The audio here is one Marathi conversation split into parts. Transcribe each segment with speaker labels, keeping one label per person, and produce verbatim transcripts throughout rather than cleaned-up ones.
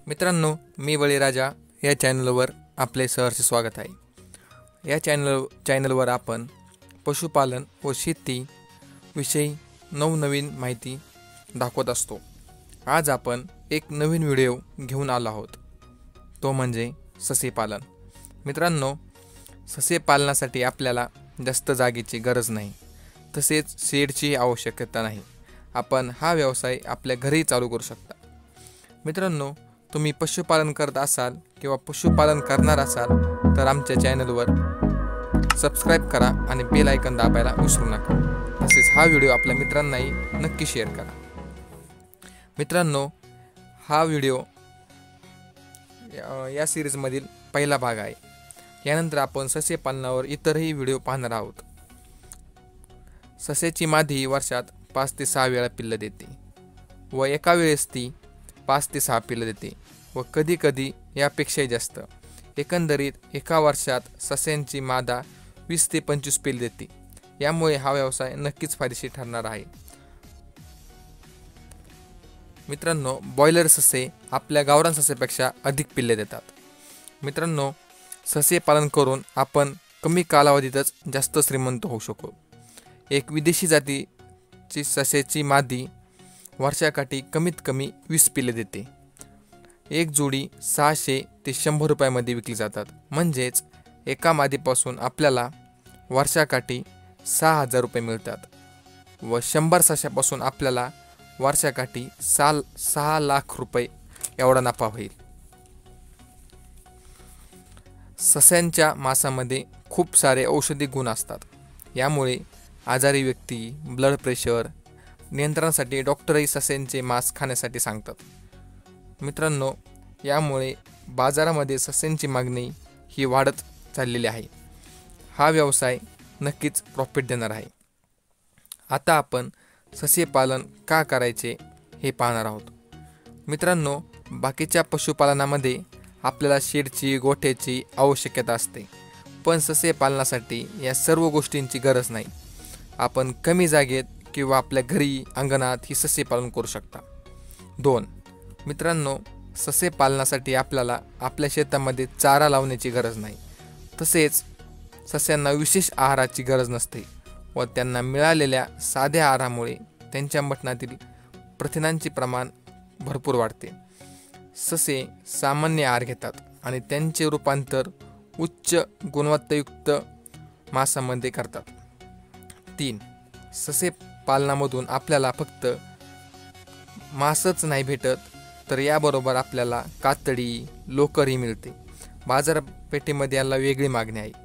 Speaker 1: मित्रांनो, मी बळीराजा या चॅनलवर आपले सहर्ष स्वागत आहे। या चॅनल चॅनलवर आपण पशुपालन व शेती विषयी नवनवीन माहिती दाखवत असतो। आज आपण एक नवीन व्हिडिओ घेऊन आलो आहोत, तो म्हणजे ससे पालन। मित्रांनो, ससे पालनासाठी आपल्याला जास्त जागेची गरज नाही, तसेच शेडची आवश्यकता नाही। आपण हा व्यवसाय आपल्या घरी चालू करू शकता। मित्रांनो, तुम्ही पशुपालन करत असाल किंवा पशुपालन करणार असाल तर आमच्या चॅनलवर सबस्क्राइब करा आणि बेल आयकॉन दाबायला विसरू नका। तसेच हा व्हिडिओ आपल्या मित्रांनाही नक्की शेअर करा। मित्रांनो, हा व्हिडिओ या सिरीजमधील पहिला भाग आहे। यानंतर आपण ससे पालनावर इतरही व्हिडिओ पाहणार आहोत। ससेची मादी वर्षात पाच ते सहा वेळा पिल्ल देते व एका वेळेस ती पाच ते सहा पिल्ल देते व कधी कधी यापेक्षाही जास्त। एकंदरीत एका वर्षात सस्यांची मादा वीस ते पंचवीस पिल्ल देते। यामुळे हा व्यवसाय नक्कीच फायदेशीर ठरणार आहे। मित्रांनो, बॉयलर ससे आपल्या गावरान ससेपेक्षा अधिक पिल्ले देतात। मित्रांनो, ससे पालन करून आपण कमी कालावधीतच जास्त श्रीमंत होऊ शकतो। एक विदेशी जातीची ससेची मादी वर्षाकाठी कमीत कमी वीस पिल्ले देते। एक जोडी सहाशे ते शंभर रुपयामध्ये विकली जातात। म्हणजेच एका मादीपासून आपल्याला वर्षाकाठी सहा हजार रुपये मिळतात व शंभर सशापासून आपल्याला वर्षाकाठी साल सहा लाख रुपये एवढा नफा होईल। सस्यांच्या मांसामध्ये खूप सारे औषधी गुण असतात। यामुळे आजारी व्यक्ती, ब्लड प्रेशर नियंत्रणासाठी डॉक्टरही सस्यांचे मांस खाण्यासाठी सांगतात। मित्रांनो, यामुळे बाजारामध्ये सस्यांची मागणी ही वाढत चाललेली आहे। हा व्यवसाय नक्कीच प्रॉफिट देणार आहे। आता आपण ससे पालन का करायचे हे पाहणार आहोत। मित्रांनो, बाकीच्या पशुपालनामध्ये आपल्याला शेडची, गोठ्याची आवश्यकता असते, पण ससे पालनासाठी या सर्व गोष्टींची गरज नाही। आपण कमी जागेत किंवा आपल्या घरी अंगणात ही ससे पालन करू शकता। दोन मित्रांनो, ससे पालनासाठी आपल्याला आपल्या शेतामध्ये चारा लावण्याची गरज नाही, तसेच सस्यांना विशेष आहाराची गरज नसते व त्यांना मिळालेल्या साध्या आहारामुळे त्यांच्या मटणातील प्रथिनांचे प्रमाण भरपूर वाढते। ससे सामान्य आहार घेतात आणि त्यांचे रूपांतर उच्च गुणवत्तायुक्त मांसामध्ये करतात। तीन ससे पालनामधून आपल्याला फक्त मांसच नाही भेटत, तर याबरोबर आपल्याला कातडी, लोकरही मिळते। बाजारपेठेमध्ये याला वेगळी मागणी आहे।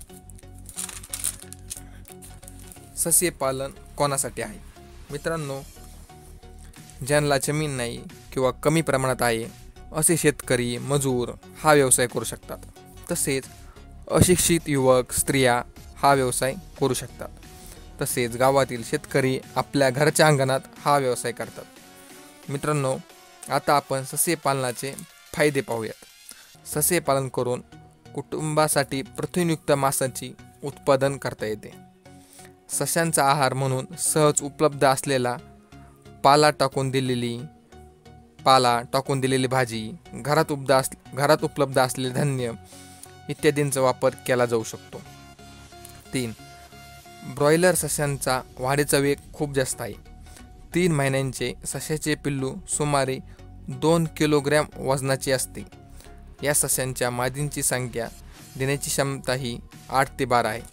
Speaker 1: ससे पालन कोणासाठी आहे? मित्रांनो, ज्यांना जमीन नाही किंवा कमी प्रमाणात आहे असे शेतकरी, मजूर हा व्यवसाय करू शकतात। तसेच अशिक्षित युवक, स्त्रिया हा व्यवसाय करू शकतात। तसेच गावातील शेतकरी आपल्या घरच्या अंगणात हा व्यवसाय करतात। मित्रांनो, आता आपण ससे पालनाचे फायदे पाहूयात। ससे पालन करून कुटुंबासाठी प्रथिनयुक्त मांसाची उत्पादन करता येते। सस्यांचा आहार म्हणून सहज उपलब्ध असलेला पाला टाकून दिलेली पाला टाकून दिलेली भाजी, घरात उपलब्ध अस घरात उपलब्ध असलेले धान्य इत्यादींचा वापर केला जाऊ शकतो। तीन ब्रॉयलर सस्यांचा वाढीचा वेग खूप जास्त आहे। तीन महिन्यांचे सस्याचे पिल्लू सुमारे दोन किलोग्रॅम वजनाचे असते। या सस्यांच्या मादींची संख्या देण्याची क्षमता ही आठ ते बारा आहे।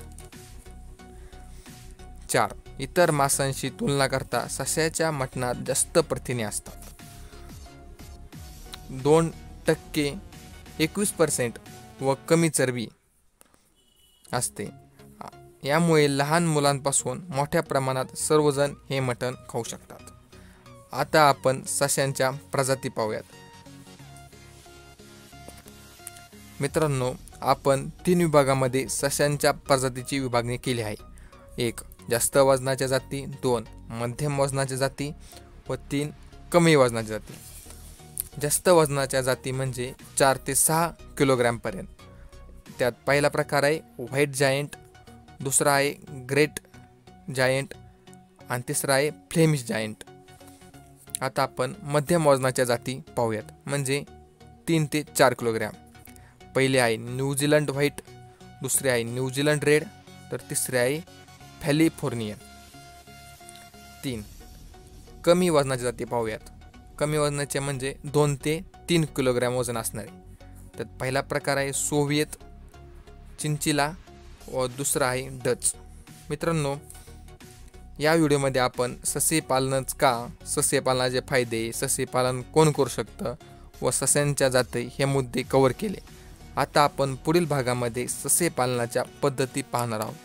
Speaker 1: चार इतर मांसांशी तुलना करता सस्याच्या मटणात जास्त प्रथिने असतात। दोन टक्के एकवीस पर्सेंट व कमी चरबी असते। यामुळे लहान मुलांपासून मोठ्या प्रमाणात सर्वजण हे मटण खाऊ शकतात। आता आपण सस्यांच्या प्रजाती पाहूयात। मित्रांनो, आपण तीन विभागामध्ये सस्यांच्या प्रजातीची विभागणी केली आहे। एक जास्त वजनाच्या जाती, दोन मध्यम वजनाच्या जाती व तीन कमी वजनाच्या जाती। जास्त वजनाच्या जाती म्हणजे चार ते सहा किलोग्रॅम पर्यंत। त्यात पहिला प्रकार आहे व्हाईट जायंट, दुसरा आहे ग्रेट जायंट आणि तिसरा आहे फ्लेमिश जायंट। आता आपण मध्यम वजनाच्या जाती पाहूयात, म्हणजे तीन ते चार किलोग्रॅम. पहिले आहे न्यूझीलंड व्हाईट, दुसरे आहे न्यूझीलंड रेड, तर तिसरे आहे फॅलिफोर्नियन. तीन कमी वजनाच्या जाती पाहूयात. कमी वजनाचे म्हणजे दोन ते तीन किलोग्रॅम वजन असणारे. तर पहिला प्रकार आहे सोव्हिएत चिंचिला व दुसरा आहे डच. मित्रांनो, या व्हिडिओमध्ये आपण सस्यपालनच का, सस्यपालनाचे फायदे, सस्यपालन कोण करू शकतं व सस्यांच्या जाती हे मुद्दे कव्हर केले. आता आपण पुढील भागामध्ये सस्यपालनाच्या पद्धती पाहणार आहोत.